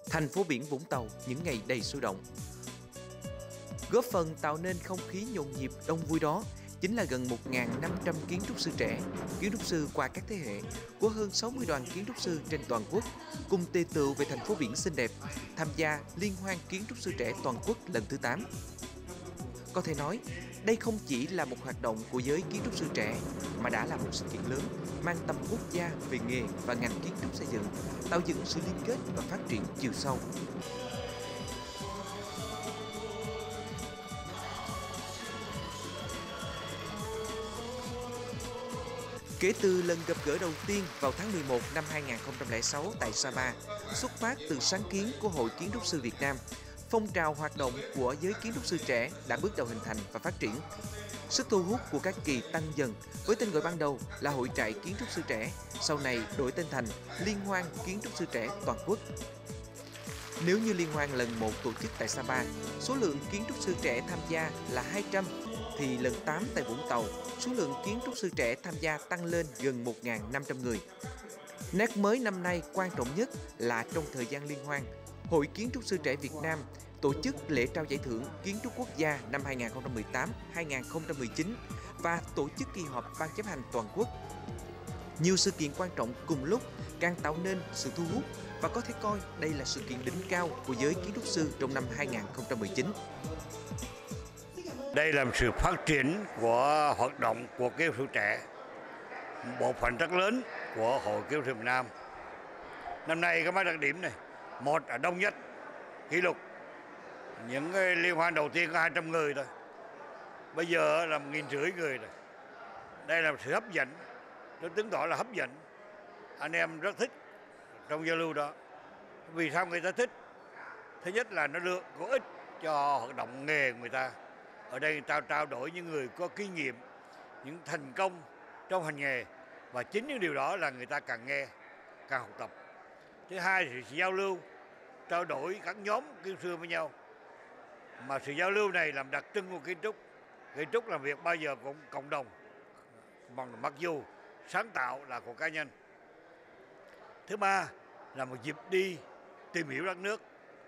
Thành phố biển Vũng Tàu những ngày đầy sôi động. Góp phần tạo nên không khí nhộn nhịp đông vui đó chính là gần 1.500 kiến trúc sư trẻ, kiến trúc sư qua các thế hệ của hơn 60 đoàn kiến trúc sư trên toàn quốc cùng tề tựu về thành phố biển xinh đẹp, tham gia Liên hoan kiến trúc sư trẻ toàn quốc lần thứ 8. Có thể nói, đây không chỉ là một hoạt động của giới kiến trúc sư trẻ mà đã là một sự kiện lớn mang tầm quốc gia về nghề và ngành kiến trúc xây dựng, tạo dựng sự liên kết và phát triển chiều sâu. Kể từ lần gặp gỡ đầu tiên vào tháng 11 năm 2006 tại Sapa, xuất phát từ sáng kiến của Hội Kiến trúc sư Việt Nam, phong trào hoạt động của giới kiến trúc sư trẻ đã bước đầu hình thành và phát triển. Sức thu hút của các kỳ tăng dần với tên gọi ban đầu là Hội trại kiến trúc sư trẻ, sau này đổi tên thành Liên hoan kiến trúc sư trẻ toàn quốc. Nếu như liên hoan lần 1 tổ chức tại Sapa, số lượng kiến trúc sư trẻ tham gia là 200, thì lần 8 tại Vũng Tàu, số lượng kiến trúc sư trẻ tham gia tăng lên gần 1.500 người. Nét mới năm nay quan trọng nhất là trong thời gian liên hoan, Hội Kiến trúc sư trẻ Việt Nam tổ chức lễ trao giải thưởng Kiến trúc quốc gia năm 2018-2019 và tổ chức kỳ họp ban chấp hành toàn quốc. Nhiều sự kiện quan trọng cùng lúc càng tạo nên sự thu hút và có thể coi đây là sự kiện đỉnh cao của giới kiến trúc sư trong năm 2019. Đây là một sự phát triển của hoạt động của kiến trúc sư trẻ, bộ phận rất lớn của Hội Kiến trúc sư Việt Nam. Năm nay có mấy đặc điểm này: một là đông nhất kỷ lục, những cái liên hoan đầu tiên có 200 người thôi, bây giờ là 1.500 người rồi. Đây là một sự hấp dẫn, nó chứng tỏ là hấp dẫn, anh em rất thích trong giao lưu đó. Vì sao người ta thích? Thứ nhất là nó được có ích cho hoạt động nghề của người ta. Ở đây người ta trao đổi những người có kinh nghiệm, những thành công trong hành nghề, và chính những điều đó là người ta càng nghe, càng học tập. Thứ hai là sự giao lưu, trao đổi các nhóm kiến trúc sư với nhau. Mà sự giao lưu này làm đặc trưng của kiến trúc. Kiến trúc làm việc bao giờ cũng cộng đồng, mặc dù sáng tạo là của cá nhân. Thứ ba là một dịp đi tìm hiểu đất nước.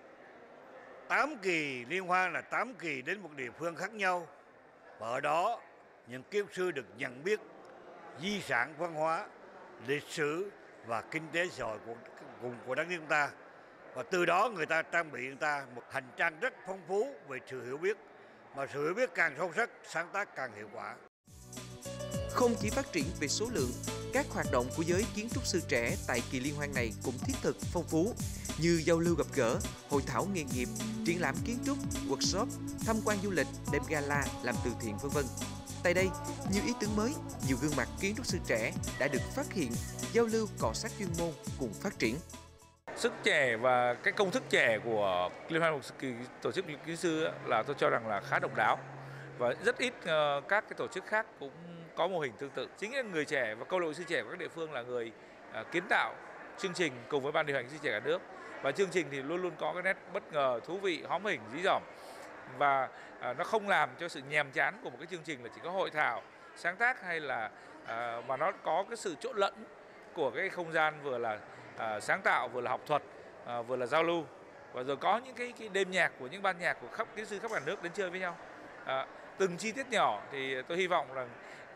8 kỳ liên hoan là 8 kỳ đến một địa phương khác nhau, và ở đó những kiến trúc sư được nhận biết di sản văn hóa, lịch sử và kinh tế xã hội của đất nước chúng ta, và từ đó người ta trang bị người ta một hành trang rất phong phú về sự hiểu biết, mà sự hiểu biết càng sâu sắc, sáng tác càng hiệu quả. Không chỉ phát triển về số lượng, các hoạt động của giới kiến trúc sư trẻ tại kỳ liên hoan này cũng thiết thực phong phú, như giao lưu gặp gỡ, hội thảo nghề nghiệp, triển lãm kiến trúc, workshop, tham quan du lịch, đêm gala, làm từ thiện v.v. Tại đây, nhiều ý tưởng mới, nhiều gương mặt kiến trúc sư trẻ đã được phát hiện, giao lưu cọ sát chuyên môn cùng phát triển. Sức trẻ và cái công thức trẻ của liên hoan tổ chức kiến trúc sư là tôi cho rằng là khá độc đáo, và rất ít các cái tổ chức khác cũng có mô hình tương tự. Chính là người trẻ và câu lạc bộ sư trẻ của các địa phương là người kiến tạo chương trình cùng với ban điều hành sư trẻ cả nước, và chương trình thì luôn luôn có cái nét bất ngờ, thú vị, hóm hình, dí dỏm, và nó không làm cho sự nhàm chán của một cái chương trình là chỉ có hội thảo sáng tác, hay là mà nó có cái sự trộn lẫn của cái không gian vừa là sáng tạo, vừa là học thuật, vừa là giao lưu, và rồi có những cái đêm nhạc của những ban nhạc của khắp kiến sư khắp cả nước đến chơi với nhau. Từng chi tiết nhỏ thì tôi hy vọng rằng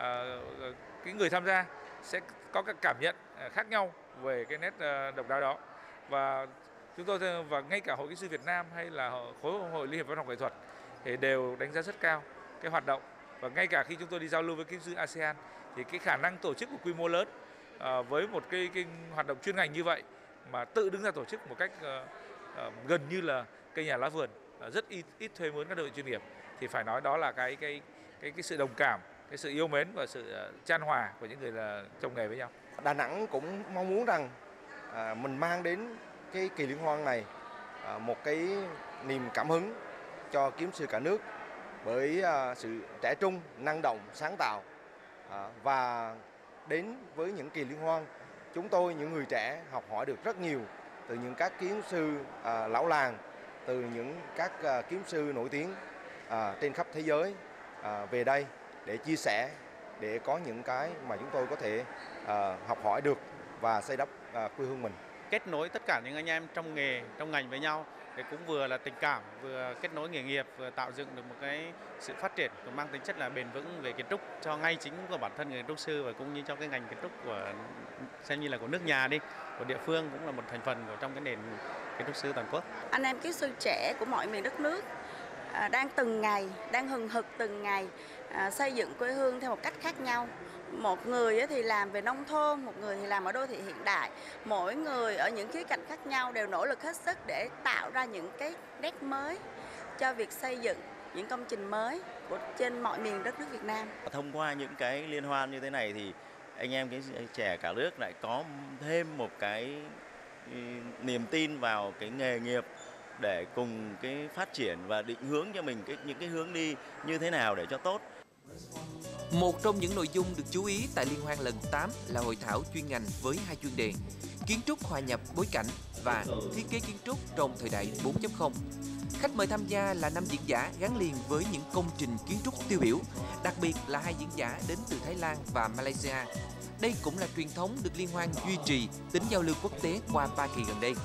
cái người tham gia sẽ có các cảm nhận khác nhau về cái nét độc đáo đó, và chúng tôi và ngay cả Hội Kiến sư Việt Nam hay là khối hội Liên hiệp văn học nghệ thuật thì đều đánh giá rất cao cái hoạt động, và ngay cả khi chúng tôi đi giao lưu với kiến sư ASEAN thì cái khả năng tổ chức của quy mô lớn với một cái hoạt động chuyên ngành như vậy mà tự đứng ra tổ chức một cách gần như là cây nhà lá vườn, rất ít thuê mướn các đơn vị chuyên nghiệp, thì phải nói đó là cái sự đồng cảm, cái sự yêu mến và sự chan hòa của những người là trong nghề với nhau. Đà Nẵng cũng mong muốn rằng mình mang đến cái kỳ liên hoan này một cái niềm cảm hứng cho kiến trúc sư cả nước, với sự trẻ trung, năng động, sáng tạo, và đến với những kỳ liên hoan, chúng tôi những người trẻ học hỏi được rất nhiều từ những các kiến trúc sư lão làng, từ những các kiến trúc sư nổi tiếng trên khắp thế giới về đây để chia sẻ, để có những cái mà chúng tôi có thể học hỏi được và xây đắp quê hương mình. kết nối tất cả những anh em trong nghề, trong ngành với nhau, để cũng vừa là tình cảm, vừa kết nối nghề nghiệp, vừa tạo dựng được một cái sự phát triển mang tính chất là bền vững về kiến trúc cho ngay chính của bản thân người kiến trúc sư và cũng như cho cái ngành kiến trúc của xem như là của nước nhà đi, của địa phương, cũng là một thành phần của trong cái nền kiến trúc sư toàn quốc. Anh em kiến trúc sư trẻ của mọi miền đất nước đang từng ngày, đang hừng hực từng ngày xây dựng quê hương theo một cách khác nhau. Một người thì làm về nông thôn, một người thì làm ở đô thị hiện đại. Mỗi người ở những khía cạnh khác nhau đều nỗ lực hết sức để tạo ra những cái nét mới cho việc xây dựng những công trình mới trên mọi miền đất nước Việt Nam. Thông qua những cái liên hoan như thế này thì anh em cái trẻ cả nước lại có thêm một cái niềm tin vào cái nghề nghiệp để cùng cái phát triển và định hướng cho mình những cái hướng đi như thế nào để cho tốt. Một trong những nội dung được chú ý tại Liên hoan lần 8 là hội thảo chuyên ngành với 2 chuyên đề: kiến trúc hòa nhập bối cảnh và thiết kế kiến trúc trong thời đại 4.0. Khách mời tham gia là 5 diễn giả gắn liền với những công trình kiến trúc tiêu biểu, đặc biệt là 2 diễn giả đến từ Thái Lan và Malaysia. Đây cũng là truyền thống được Liên hoan duy trì tính giao lưu quốc tế qua 3 kỳ gần đây.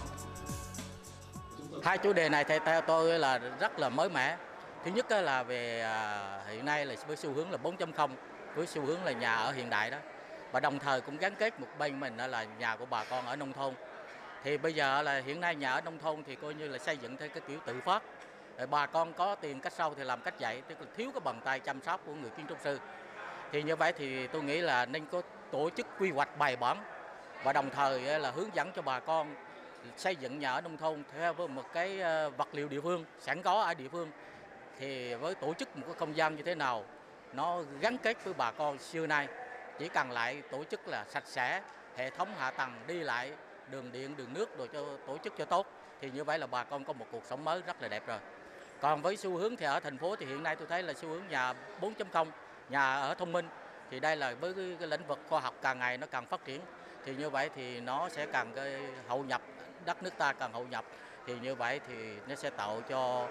2 chủ đề này theo tôi là rất là mới mẻ. Thứ nhất là về hiện nay là với xu hướng là 4.0, với xu hướng là nhà ở hiện đại đó. Và đồng thời cũng gắn kết một bên mình là nhà của bà con ở nông thôn. Thì bây giờ là hiện nay nhà ở nông thôn thì coi như là xây dựng theo cái kiểu tự phát. Bà con có tiền cách sau thì làm cách dạy, tức là thiếu cái bàn tay chăm sóc của người kiến trúc sư. Thì như vậy thì tôi nghĩ là nên có tổ chức quy hoạch bài bản và đồng thời là hướng dẫn cho bà con xây dựng nhà ở nông thôn theo với một cái vật liệu địa phương sẵn có ở địa phương. Thì với tổ chức một cái không gian như thế nào nó gắn kết với bà con xưa nay, chỉ cần lại tổ chức là sạch sẽ, hệ thống hạ tầng đi lại, đường điện, đường nước rồi cho tổ chức cho tốt, thì như vậy là bà con có một cuộc sống mới rất là đẹp rồi. Còn với xu hướng thì ở thành phố thì hiện nay tôi thấy là xu hướng nhà 4.0, nhà ở thông minh, thì đây là với cái lĩnh vực khoa học càng ngày nó càng phát triển, thì như vậy thì nó sẽ càng cái hậu nhập, đất nước ta càng hậu nhập, thì như vậy thì nó sẽ tạo cho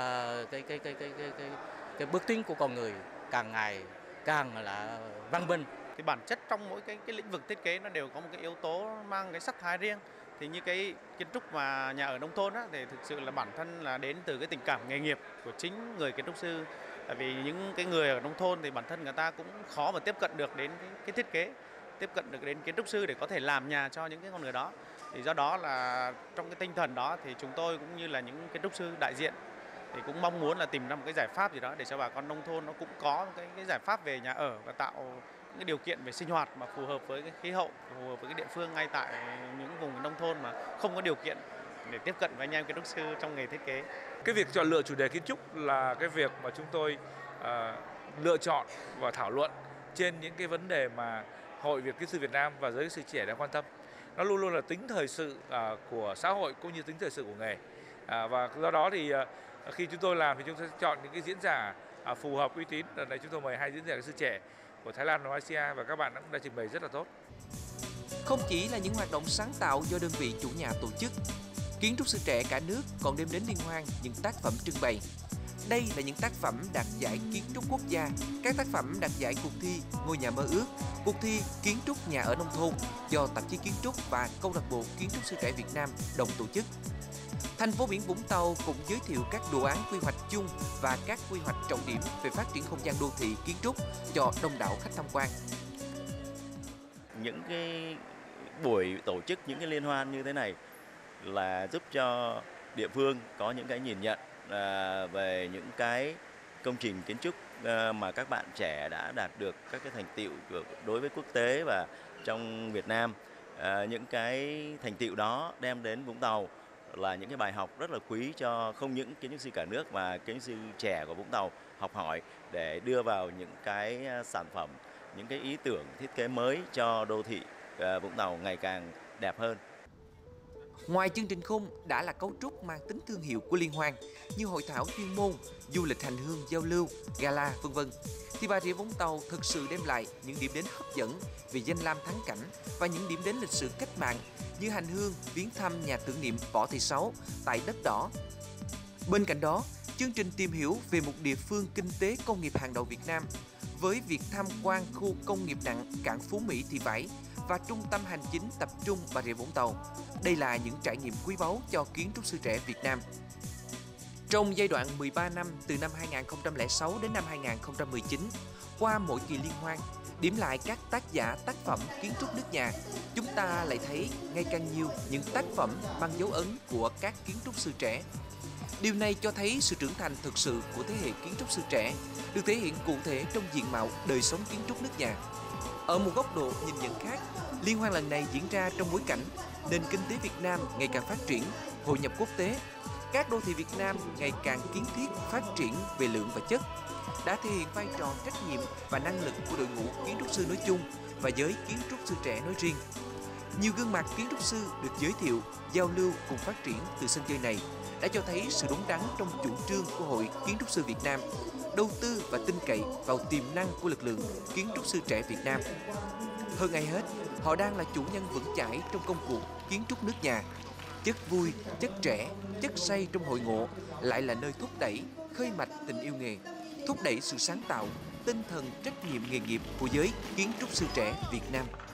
cái bước tiến của con người càng ngày càng là văn minh. Thì bản chất trong mỗi cái lĩnh vực thiết kế nó đều có một cái yếu tố mang cái sắc thái riêng. Thì như cái kiến trúc và nhà ở nông thôn á, thì thực sự là bản thân là đến từ cái tình cảm nghề nghiệp của chính người kiến trúc sư. Tại vì những cái người ở nông thôn thì bản thân người ta cũng khó mà tiếp cận được đến cái thiết kế, tiếp cận được đến kiến trúc sư để có thể làm nhà cho những cái con người đó. Thì do đó là trong cái tinh thần đó thì chúng tôi cũng như là những kiến trúc sư đại diện thì cũng mong muốn là tìm ra một cái giải pháp gì đó để cho bà con nông thôn nó cũng có cái giải pháp về nhà ở và tạo những cái điều kiện về sinh hoạt mà phù hợp với cái khí hậu, phù hợp với cái địa phương ngay tại những vùng nông thôn mà không có điều kiện để tiếp cận với anh em kiến trúc sư trong nghề thiết kế. Cái việc chọn lựa chủ đề kiến trúc là cái việc mà chúng tôi lựa chọn và thảo luận trên những cái vấn đề mà Hội Kiến trúc sư Việt Nam và giới kiến trúc sư trẻ đang quan tâm. Nó luôn luôn là tính thời sự của xã hội cũng như tính thời sự của nghề. Và do đó thì khi chúng tôi làm thì chúng tôi sẽ chọn những cái diễn giả phù hợp, uy tín. Lần này chúng tôi mời 2 diễn giả kiến trúc sư trẻ của Thái Lan và Malaysia và các bạn cũng đã trình bày rất là tốt. Không chỉ là những hoạt động sáng tạo do đơn vị chủ nhà tổ chức, kiến trúc sư trẻ cả nước còn đem đến liên hoan những tác phẩm trưng bày. Đây là những tác phẩm đạt giải kiến trúc quốc gia, các tác phẩm đạt giải cuộc thi Ngôi nhà mơ ước, cuộc thi Kiến trúc nhà ở nông thôn do tạp chí Kiến trúc và Câu lạc bộ Kiến trúc sư trẻ Việt Nam đồng tổ chức. Thành phố biển Vũng Tàu cũng giới thiệu các đồ án quy hoạch chung và các quy hoạch trọng điểm về phát triển không gian đô thị kiến trúc cho đông đảo khách tham quan. Những cái buổi tổ chức những cái liên hoan như thế này là giúp cho địa phương có những cái nhìn nhận về những cái công trình kiến trúc mà các bạn trẻ đã đạt được các cái thành tựu đối với quốc tế và trong Việt Nam. Những cái thành tựu đó đem đến Vũng Tàu là những cái bài học rất là quý cho không những kiến trúc sư cả nước mà kiến trúc sư trẻ của Vũng Tàu học hỏi để đưa vào những cái sản phẩm, những cái ý tưởng thiết kế mới cho đô thị Vũng Tàu ngày càng đẹp hơn. Ngoài chương trình khung đã là cấu trúc mang tính thương hiệu của liên hoan như hội thảo chuyên môn, du lịch hành hương giao lưu, gala v.v. thì Bà Rịa Vũng Tàu thực sự đem lại những điểm đến hấp dẫn về danh lam thắng cảnh và những điểm đến lịch sử cách mạng như hành hương, viếng thăm nhà tưởng niệm Võ Thị Sáu tại Đất Đỏ. Bên cạnh đó, chương trình tìm hiểu về một địa phương kinh tế công nghiệp hàng đầu Việt Nam với việc tham quan khu công nghiệp nặng cảng Phú Mỹ Thị Vải và Trung tâm Hành chính tập trung Bà Rịa Vũng Tàu. Đây là những trải nghiệm quý báu cho kiến trúc sư trẻ Việt Nam. Trong giai đoạn 13 năm từ năm 2006 đến năm 2019, qua mỗi kỳ liên hoan, điểm lại các tác giả tác phẩm kiến trúc nước nhà, chúng ta lại thấy ngày càng nhiều những tác phẩm mang dấu ấn của các kiến trúc sư trẻ. Điều này cho thấy sự trưởng thành thực sự của thế hệ kiến trúc sư trẻ được thể hiện cụ thể trong diện mạo đời sống kiến trúc nước nhà. Ở một góc độ nhìn nhận khác, liên hoan lần này diễn ra trong bối cảnh nền kinh tế Việt Nam ngày càng phát triển, hội nhập quốc tế, các đô thị Việt Nam ngày càng kiến thiết phát triển về lượng và chất, đã thể hiện vai trò trách nhiệm và năng lực của đội ngũ kiến trúc sư nói chung và giới kiến trúc sư trẻ nói riêng. Nhiều gương mặt kiến trúc sư được giới thiệu, giao lưu cùng phát triển từ sân chơi này đã cho thấy sự đúng đắn trong chủ trương của Hội Kiến trúc sư Việt Nam, đầu tư và tin cậy vào tiềm năng của lực lượng kiến trúc sư trẻ Việt Nam. Hơn ai hết, họ đang là chủ nhân vững chãi trong công cuộc kiến trúc nước nhà. Chất vui, chất trẻ, chất say trong hội ngộ lại là nơi thúc đẩy, khơi mạch tình yêu nghề, thúc đẩy sự sáng tạo, tinh thần trách nhiệm nghề nghiệp của giới kiến trúc sư trẻ Việt Nam.